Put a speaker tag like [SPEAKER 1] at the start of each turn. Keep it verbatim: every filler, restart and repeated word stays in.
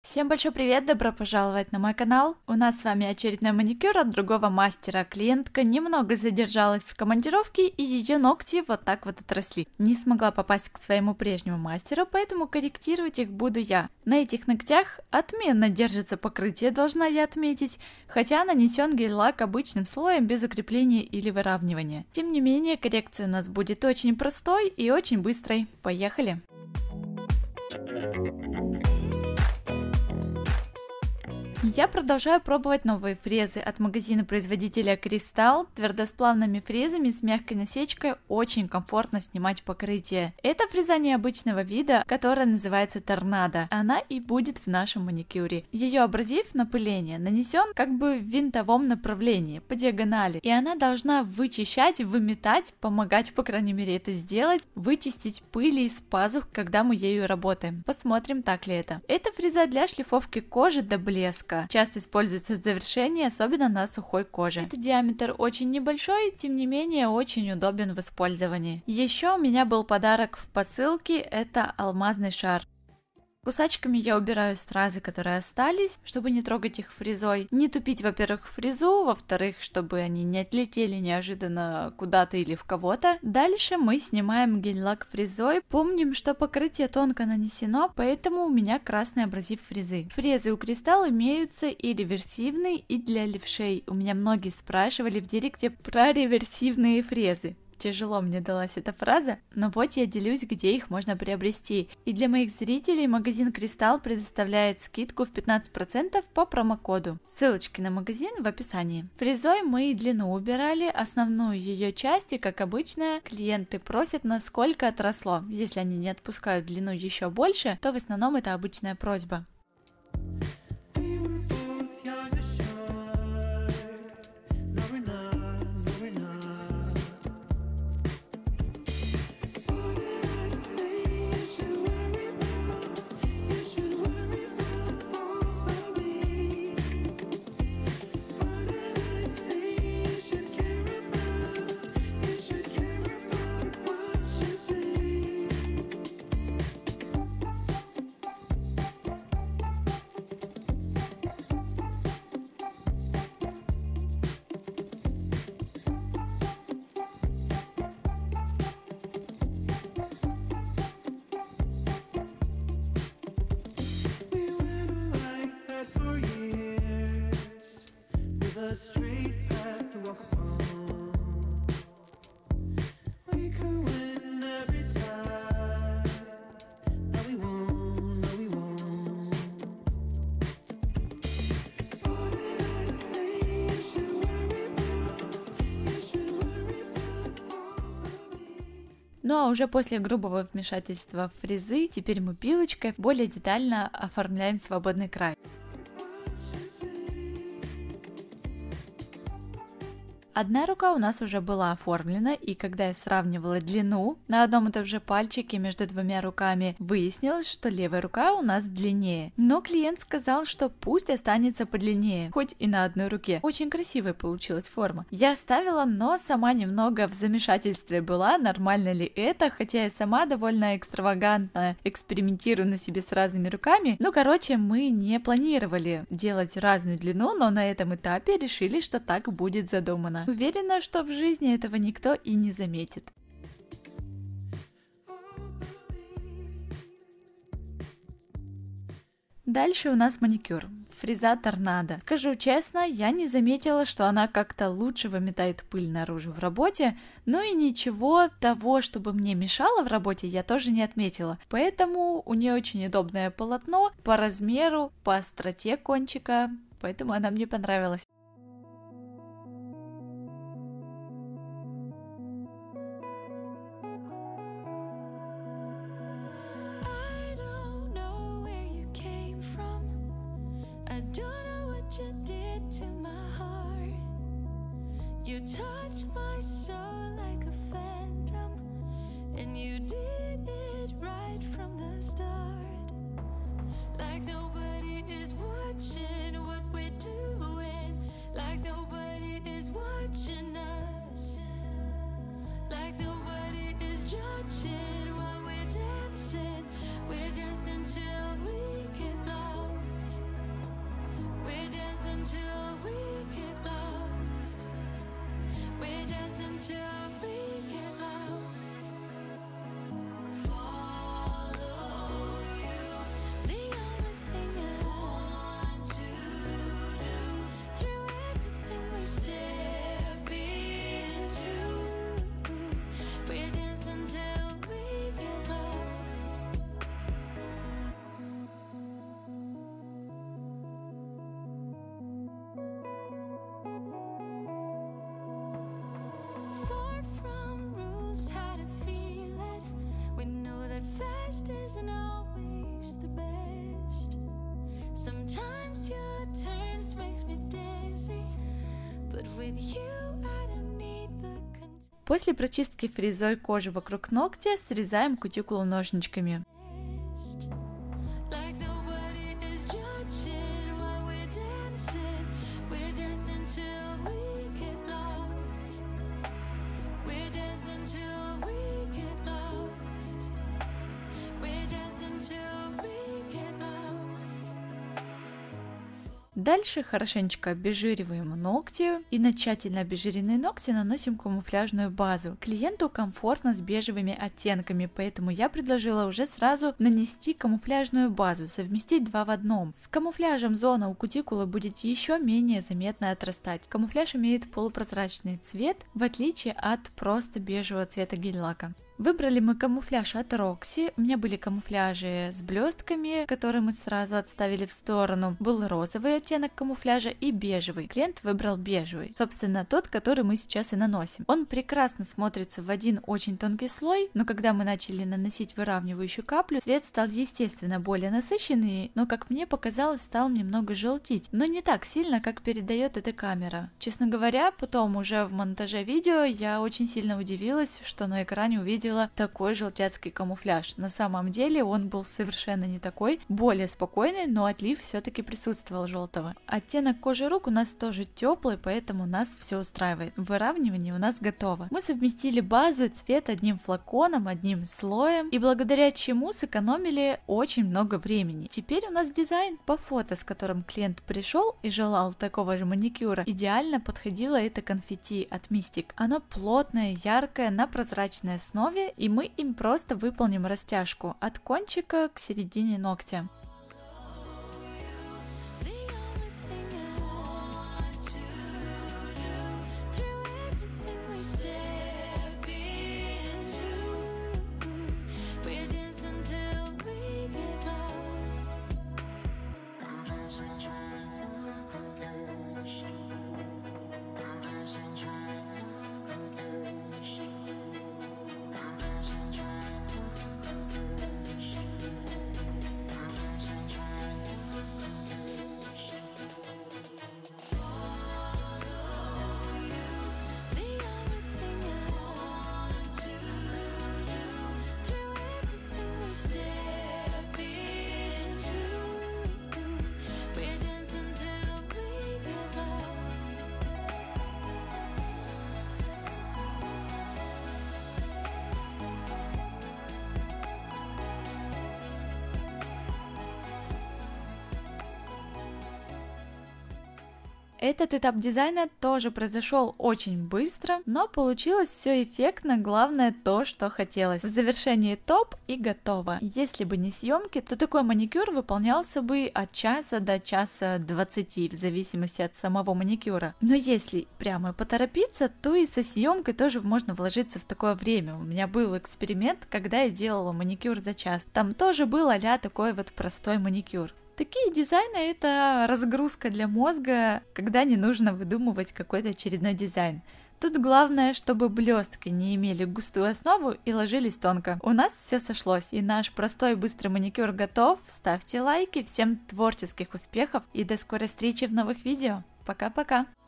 [SPEAKER 1] Всем большой привет, добро пожаловать на мой канал. У нас с вами очередной маникюр от другого мастера. Клиентка немного задержалась в командировке, и ее ногти вот так вот отросли. Не смогла попасть к своему прежнему мастеру, поэтому корректировать их буду я. На этих ногтях отменно держится покрытие, должна я отметить, хотя нанесен гель-лак обычным слоем без укрепления или выравнивания. Тем не менее, коррекция у нас будет очень простой и очень быстрой. Поехали! Я продолжаю пробовать новые фрезы от магазина-производителя Кристалл. Твердосплавными фрезами с мягкой насечкой очень комфортно снимать покрытие. Это фреза необычного вида, которая называется Торнадо. Она и будет в нашем маникюре. Ее абразив напыления нанесен как бы в винтовом направлении, по диагонали. И она должна вычищать, выметать, помогать, по крайней мере, это сделать, вычистить пыли из пазух, когда мы ею работаем. Посмотрим, так ли это. Это фреза для шлифовки кожи до блеска. Часто используется в завершении, особенно на сухой коже. Это диаметр очень небольшой, тем не менее очень удобен в использовании. Еще у меня был подарок в посылке, это алмазный шар. Кусачками я убираю стразы, которые остались, чтобы не трогать их фрезой. Не тупить, во-первых, фрезу, во-вторых, чтобы они не отлетели неожиданно куда-то или в кого-то. Дальше мы снимаем гель-лак фрезой. Помним, что покрытие тонко нанесено, поэтому у меня красный абразив фрезы. Фрезы у Кристалл имеются и реверсивные, и для левшей. У меня многие спрашивали в директе про реверсивные фрезы. Тяжело мне далась эта фраза, но вот я делюсь, где их можно приобрести. И для моих зрителей магазин Кристалл предоставляет скидку в пятнадцать процентов по промокоду. Ссылочки на магазин в описании. Фрезой мы и длину убирали, основную ее часть, и как обычно, клиенты просят, насколько отросло. Если они не отпускают длину еще больше, то в основном это обычная просьба.
[SPEAKER 2] A straight path to walk upon. We could win every time. No, we won't. No, we won't. What did I say? You should worry about. You should worry about.
[SPEAKER 1] Ну а уже после грубого вмешательства фрезы, теперь мы пилочкой более детально оформляем свободный край. Одна рука у нас уже была оформлена, и когда я сравнивала длину на одном и том же пальчике между двумя руками, выяснилось, что левая рука у нас длиннее. Но клиент сказал, что пусть останется подлиннее, хоть и на одной руке. Очень красивая получилась форма. Я оставила, но сама немного в замешательстве была, нормально ли это, хотя я сама довольно экстравагантно экспериментирую на себе с разными руками. Ну, короче, мы не планировали делать разную длину, но на этом этапе решили, что так будет задумано. Уверена, что в жизни этого никто и не заметит. Дальше у нас маникюр. Фреза Торнадо. Скажу честно, я не заметила, что она как-то лучше выметает пыль наружу в работе, но и ничего того, чтобы мне мешало в работе, я тоже не отметила. Поэтому у нее очень удобное полотно по размеру, по остроте кончика, поэтому она мне понравилась.
[SPEAKER 2] You did to my heart. You touched my soul like a phantom, and you did it right from the start. Like nobody is watching what we're doing. Like nobody is watching us. Like nobody is judging while we're dancing. We're dancing till we get lost. but with you I don't need the context.
[SPEAKER 1] После прочистки фрезой кожи вокруг ногтя срезаем кутикулу ножничками.
[SPEAKER 2] Like nobody is judging while we're dancing. We're dancing till we get lost. We're dancing till we get lost. We're dancing till we get lost.
[SPEAKER 1] Дальше хорошенечко обезжириваем ногти и на тщательно обезжиренные ногти наносим камуфляжную базу. Клиенту комфортно с бежевыми оттенками, поэтому я предложила уже сразу нанести камуфляжную базу, совместить два в одном. С камуфляжем зона у кутикулы будет еще менее заметно отрастать. Камуфляж имеет полупрозрачный цвет, в отличие от просто бежевого цвета гель-лака. Выбрали мы камуфляж от Roxy, у меня были камуфляжи с блестками, которые мы сразу отставили в сторону, был розовый оттенок камуфляжа и бежевый, клиент выбрал бежевый, собственно тот, который мы сейчас и наносим. Он прекрасно смотрится в один очень тонкий слой, но когда мы начали наносить выравнивающую каплю, цвет стал естественно более насыщенный, но как мне показалось стал немного желтить, но не так сильно, как передает эта камера. Честно говоря, потом уже в монтаже видео я очень сильно удивилась, что на экране увидела такой желтяцкий камуфляж. На самом деле он был совершенно не такой, более спокойный, но отлив все-таки присутствовал желтого. Оттенок кожи рук у нас тоже теплый, поэтому нас все устраивает. Выравнивание у нас готово. Мы совместили базу и цвет одним флаконом, одним слоем, и благодаря чему сэкономили очень много времени. Теперь у нас дизайн. По фото, с которым клиент пришел и желал такого же маникюра, идеально подходило это конфетти от Mystic. Оно плотное, яркое, на прозрачной основе, и мы им просто выполним растяжку от кончика к середине ногтя. Этот этап дизайна тоже произошел очень быстро, но получилось все эффектно, главное то, что хотелось. В завершении топ и готово. Если бы не съемки, то такой маникюр выполнялся бы от часа до часа двадцати, в зависимости от самого маникюра. Но если прямо поторопиться, то и со съемкой тоже можно вложиться в такое время. У меня был эксперимент, когда я делала маникюр за час. Там тоже был а-ля такой вот простой маникюр. Такие дизайны — это разгрузка для мозга, когда не нужно выдумывать какой-то очередной дизайн. Тут главное, чтобы блестки не имели густую основу и ложились тонко. У нас все сошлось, и наш простой быстрый маникюр готов. Ставьте лайки, всем творческих успехов и до скорой встречи в новых видео. Пока-пока!